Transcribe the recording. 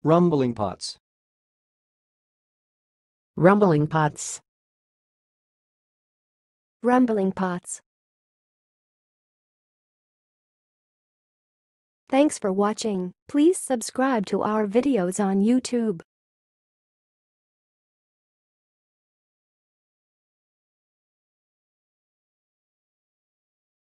rumblingpots, rumblingpots, rumblingpots. Thanks for watching. Please subscribe to our videos on YouTube.